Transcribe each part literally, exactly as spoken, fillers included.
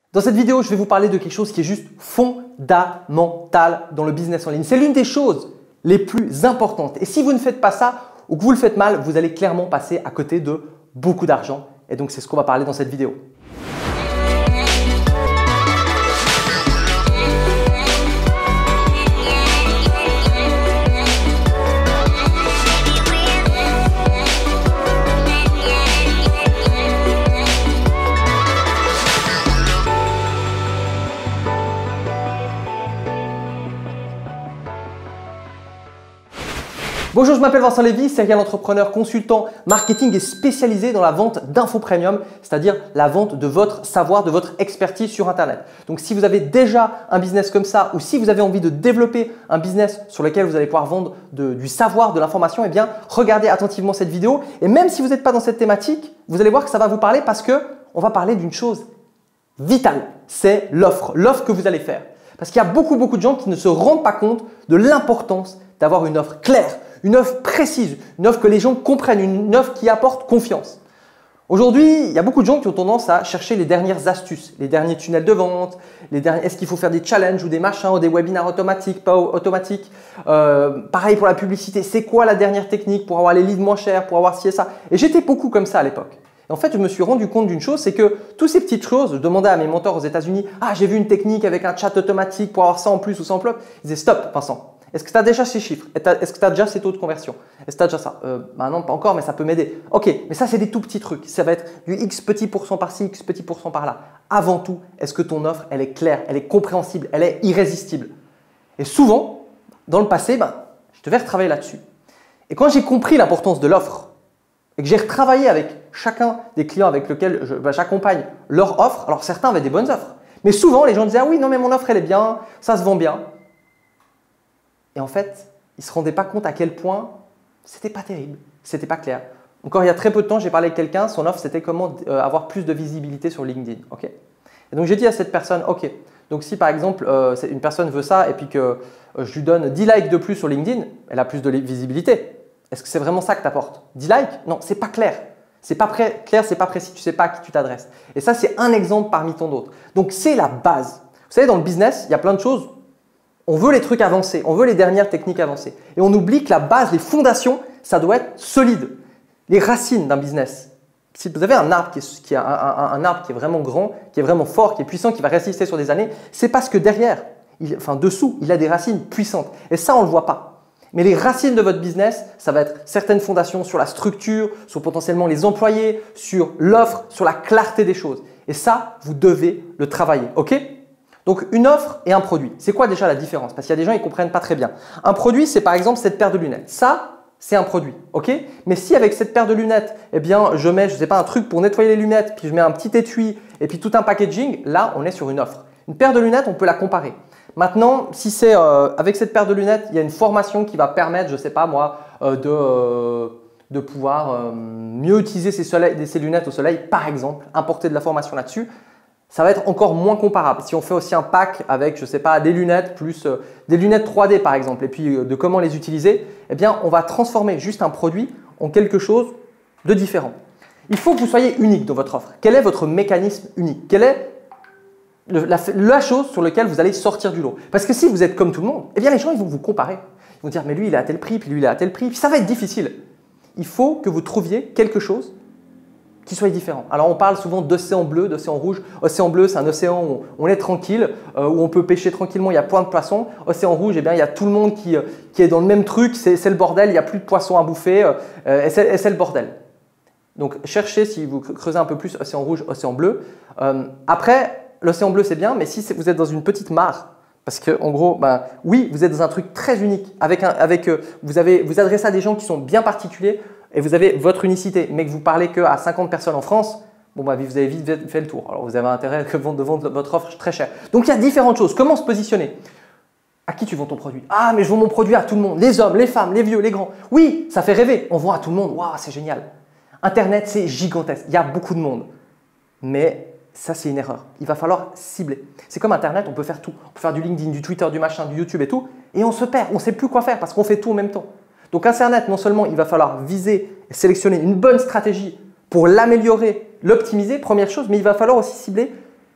Dans cette vidéo, je vais vous parler de quelque chose qui est juste fondamental dans le business en ligne. C'est l'une des choses les plus importantes. Et si vous ne faites pas ça ou que vous le faites mal, vous allez clairement passer à côté de beaucoup d'argent. Et donc, c'est ce qu'on va parler dans cette vidéo. Bonjour, je m'appelle Vincent Lévy, serial entrepreneur, consultant, marketing et spécialisé dans la vente d'infos premium, c'est-à-dire la vente de votre savoir, de votre expertise sur Internet. Donc, si vous avez déjà un business comme ça ou si vous avez envie de développer un business sur lequel vous allez pouvoir vendre de, du savoir, de l'information, eh bien, regardez attentivement cette vidéo. Et même si vous n'êtes pas dans cette thématique, vous allez voir que ça va vous parler parce que on va parler d'une chose vitale, c'est l'offre, l'offre que vous allez faire. Parce qu'il y a beaucoup, beaucoup de gens qui ne se rendent pas compte de l'importance d'avoir une offre claire, une offre précise, une offre que les gens comprennent, une offre qui apporte confiance. Aujourd'hui, il y a beaucoup de gens qui ont tendance à chercher les dernières astuces, les derniers tunnels de vente, les derniers, est-ce qu'il faut faire des challenges ou des machins ou des webinaires automatiques, pas automatiques. Euh, pareil pour la publicité, c'est quoi la dernière technique pour avoir les leads moins chers, pour avoir ci et ça. Et j'étais beaucoup comme ça à l'époque. Et en fait, je me suis rendu compte d'une chose, c'est que toutes ces petites choses, je demandais à mes mentors aux États-Unis, ah, j'ai vu une technique avec un chat automatique pour avoir ça en plus ou ça en plus. Ils disaient, stop, Vincent. Est-ce que tu as déjà ces chiffres? Est-ce que tu as déjà ces taux de conversion? Est-ce que tu as déjà ça? euh, bah non, pas encore, mais ça peut m'aider. Ok, mais ça, c'est des tout petits trucs. Ça va être du X petit pourcent par-ci, X petit pourcent par-là. Avant tout, est-ce que ton offre, elle est claire, elle est compréhensible, elle est irrésistible? Et souvent, dans le passé, ben, je devais retravailler là-dessus. Et quand j'ai compris l'importance de l'offre et que j'ai retravaillé avec chacun des clients avec lesquels j'accompagne leur offre, alors certains avaient des bonnes offres, mais souvent, les gens disaient « Ah oui, non, mais mon offre, elle est bien, ça se vend bien ». Et en fait, ils ne se rendaient pas compte à quel point c'était pas terrible, c'était pas clair. Encore il y a très peu de temps, j'ai parlé avec quelqu'un, son offre c'était comment euh, avoir plus de visibilité sur LinkedIn. Okay, et donc j'ai dit à cette personne, ok, donc si par exemple euh, une personne veut ça et puis que euh, je lui donne dix likes de plus sur LinkedIn, elle a plus de visibilité. Est-ce que c'est vraiment ça que tu apportes? dix likes? Non, c'est pas clair. C'est pas clair, c'est pas précis, tu ne sais pas à qui tu t'adresses. Et ça, c'est un exemple parmi tant d'autres. Donc c'est la base. Vous savez, dans le business, il y a plein de choses. On veut les trucs avancés, on veut les dernières techniques avancées. Et on oublie que la base, les fondations, ça doit être solide. Les racines d'un business. Si vous avez un arbre qui est, qui est, un, un, un arbre qui est vraiment grand, qui est vraiment fort, qui est puissant, qui va résister sur des années, c'est parce que derrière, il, enfin dessous, il a des racines puissantes. Et ça, on ne le voit pas. Mais les racines de votre business, ça va être certaines fondations sur la structure, sur potentiellement les employés, sur l'offre, sur la clarté des choses. Et ça, vous devez le travailler. OK ? Donc, une offre et un produit. C'est quoi déjà la différence? Parce qu'il y a des gens qui ne comprennent pas très bien. Un produit, c'est par exemple cette paire de lunettes. Ça, c'est un produit. Ok? Mais si avec cette paire de lunettes, eh bien, je mets, je sais pas, un truc pour nettoyer les lunettes, puis je mets un petit étui et puis tout un packaging, là, on est sur une offre. Une paire de lunettes, on peut la comparer. Maintenant, si c'est euh, avec cette paire de lunettes, il y a une formation qui va permettre, je ne sais pas moi, euh, de, euh, de pouvoir euh, mieux utiliser ces, soleil, ces lunettes au soleil, par exemple, importer de la formation là-dessus. Ça va être encore moins comparable. Si on fait aussi un pack avec, je ne sais pas, des lunettes plus euh, des lunettes trois D par exemple et puis euh, de comment les utiliser, eh bien, on va transformer juste un produit en quelque chose de différent. Il faut que vous soyez unique dans votre offre. Quel est votre mécanisme unique? Quelle est le, la, la chose sur laquelle vous allez sortir du lot? Parce que si vous êtes comme tout le monde, eh bien, les gens ils vont vous comparer. Ils vont dire, mais lui, il est à tel prix, puis lui, il est à tel prix. Puis ça va être difficile. Il faut que vous trouviez quelque chose qui soit différent. Alors, on parle souvent d'océan bleu, d'océan rouge. Océan bleu, c'est un océan où on est tranquille, euh, où on peut pêcher tranquillement, il y a plein de poissons. Océan rouge, eh bien, il y a tout le monde qui, euh, qui est dans le même truc, c'est le bordel, il n'y a plus de poissons à bouffer, euh, et c'est le bordel. Donc, cherchez, si vous creusez un peu plus, océan rouge, océan bleu. Euh, après, l'océan bleu, c'est bien, mais si vous êtes dans une petite mare, parce qu'en gros, ben, oui, vous êtes dans un truc très unique, avec un, avec, euh, vous, avez, vous adressez à des gens qui sont bien particuliers, et vous avez votre unicité, mais que vous parlez qu'à cinquante personnes en France, bon bah, vous avez vite fait le tour. Alors vous avez intérêt de vendre votre offre très cher. Donc il y a différentes choses. Comment se positionner? À qui tu vends ton produit? Ah, mais je vends mon produit à tout le monde. Les hommes, les femmes, les vieux, les grands. Oui, ça fait rêver. On vend à tout le monde. Waouh, c'est génial. Internet, c'est gigantesque. Il y a beaucoup de monde. Mais ça, c'est une erreur. Il va falloir cibler. C'est comme Internet, on peut faire tout. On peut faire du LinkedIn, du Twitter, du machin, du YouTube et tout. Et on se perd. On ne sait plus quoi faire parce qu'on fait tout en même temps. Donc Internet, non seulement il va falloir viser et sélectionner une bonne stratégie pour l'améliorer, l'optimiser, première chose, mais il va falloir aussi cibler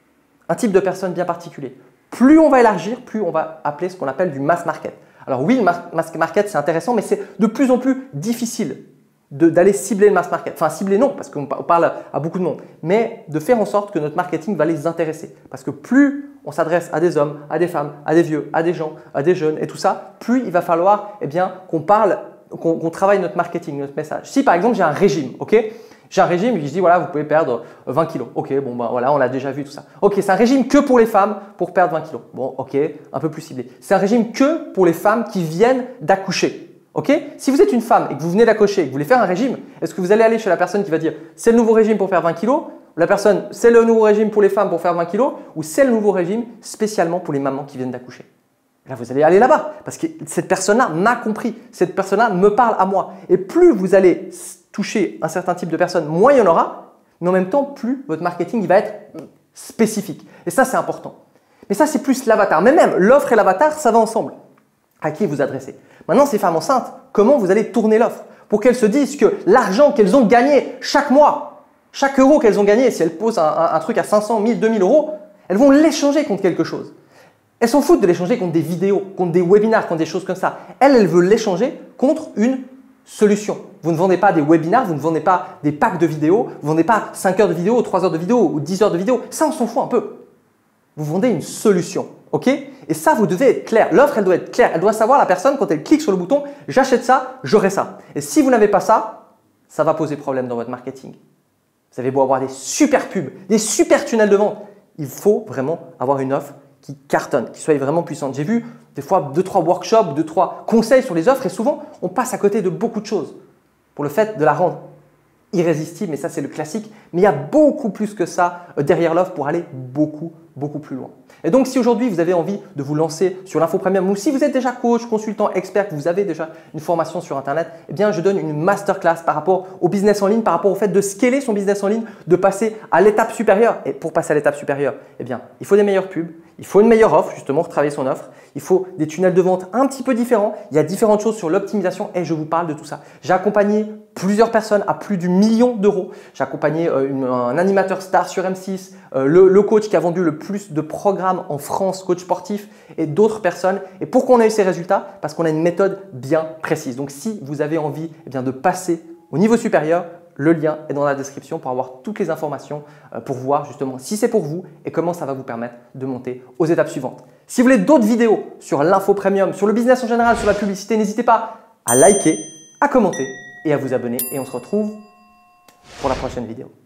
un type de personne bien particulier. Plus on va élargir, plus on va appeler ce qu'on appelle du mass market. Alors oui, le mass market, c'est intéressant, mais c'est de plus en plus difficile d'aller cibler le mass market. Enfin, cibler non, parce qu'on parle à beaucoup de monde, mais de faire en sorte que notre marketing va les intéresser. Parce que plus on s'adresse à des hommes, à des femmes, à des vieux, à des gens, à des jeunes et tout ça, plus il va falloir eh bien, qu'on parle, qu'on qu'on travaille notre marketing, notre message. Si par exemple j'ai un régime, ok, j'ai un régime, je dis voilà, vous pouvez perdre vingt kilos. Ok, bon ben voilà, on a déjà vu tout ça. Ok, c'est un régime que pour les femmes pour perdre vingt kilos. Bon, ok, un peu plus ciblé. C'est un régime que pour les femmes qui viennent d'accoucher. Ok, si vous êtes une femme et que vous venez d'accoucher et que vous voulez faire un régime, est-ce que vous allez aller chez la personne qui va dire c'est le nouveau régime pour faire vingt kilos, ou la personne c'est le nouveau régime pour les femmes pour faire vingt kilos, ou c'est le nouveau régime spécialement pour les mamans qui viennent d'accoucher? Là, vous allez aller là-bas parce que cette personne-là m'a compris, cette personne-là me parle à moi. Et plus vous allez toucher un certain type de personnes, moins il y en aura, mais en même temps, plus votre marketing il va être spécifique. Et ça, c'est important. Mais ça, c'est plus l'avatar. Mais même l'offre et l'avatar, ça va ensemble. À qui vous adressez? Maintenant, ces femmes enceintes, comment vous allez tourner l'offre pour qu'elles se disent que l'argent qu'elles ont gagné chaque mois, chaque euro qu'elles ont gagné, si elles posent un, un, un truc à cinq cents, mille, deux mille euros, elles vont l'échanger contre quelque chose. Elles s'en foutent de l'échanger contre des vidéos, contre des webinars, contre des choses comme ça. Elles, elles veulent l'échanger contre une solution. Vous ne vendez pas des webinars, vous ne vendez pas des packs de vidéos, vous ne vendez pas cinq heures de vidéo, trois heures de vidéo ou dix heures de vidéo. Ça, on s'en fout un peu. Vous vendez une solution. Ok? Et ça, vous devez être clair. L'offre, elle doit être claire. Elle doit savoir la personne quand elle clique sur le bouton « j'achète ça, j'aurai ça ». Et si vous n'avez pas ça, ça va poser problème dans votre marketing. Vous avez beau avoir des super pubs, des super tunnels de vente. Il faut vraiment avoir une offre qui cartonne, qui soit vraiment puissante. J'ai vu des fois deux, trois workshops, deux, trois conseils sur les offres et souvent, on passe à côté de beaucoup de choses pour le fait de la rendre irrésistible. Mais ça, c'est le classique. Mais il y a beaucoup plus que ça derrière l'offre pour aller beaucoup, beaucoup plus loin. Et donc, si aujourd'hui, vous avez envie de vous lancer sur l'info premium ou si vous êtes déjà coach, consultant, expert, que vous avez déjà une formation sur Internet, eh bien, je donne une masterclass par rapport au business en ligne, par rapport au fait de scaler son business en ligne, de passer à l'étape supérieure. Et pour passer à l'étape supérieure, eh bien, il faut des meilleures pubs, il faut une meilleure offre, justement, retravailler son offre. Il faut des tunnels de vente un petit peu différents. Il y a différentes choses sur l'optimisation et je vous parle de tout ça. J'ai accompagné plusieurs personnes à plus du million d'euros. J'ai accompagné euh, une, un animateur star sur M six, euh, le, le coach qui a vendu le plus de programmes en France, coach sportif et d'autres personnes. Et pourquoi on a eu ces résultats? Parce qu'on a une méthode bien précise. Donc, si vous avez envie eh bien, de passer au niveau supérieur, le lien est dans la description pour avoir toutes les informations euh, pour voir justement si c'est pour vous et comment ça va vous permettre de monter aux étapes suivantes. Si vous voulez d'autres vidéos sur l'info premium, sur le business en général, sur la publicité, n'hésitez pas à liker, à commenter et à vous abonner. Et on se retrouve pour la prochaine vidéo.